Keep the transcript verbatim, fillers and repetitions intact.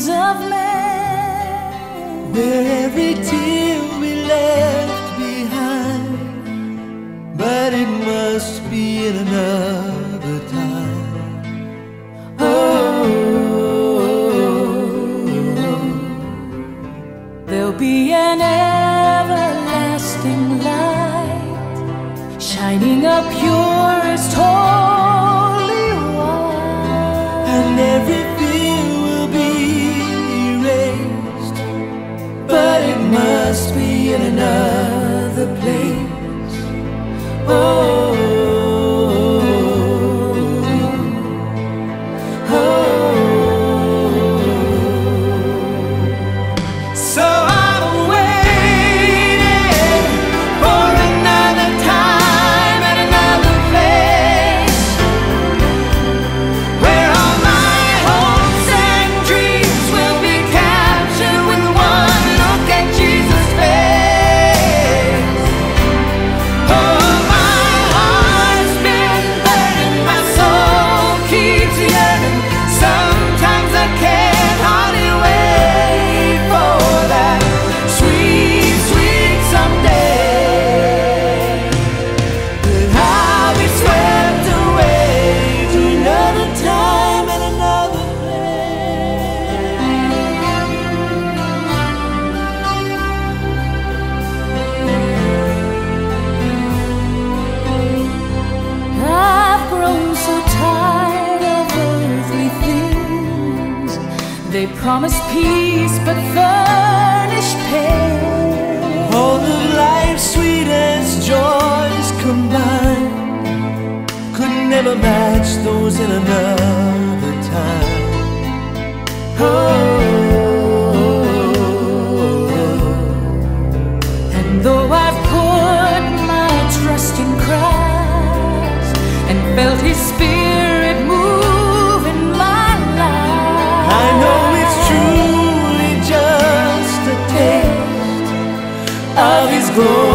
of men, where every tear we left behind, but it must be in another time. Oh, there'll be an everlasting light shining up purest holy white, and every fear will be erased, but it must be in another place. Oh, they promise peace but furnish pain. all of life's sweetest joys combined could never match those in another time. Oh, and though I've put my trust in Christ and felt His Spirit move in my life, I know it's truly just a taste of His glory.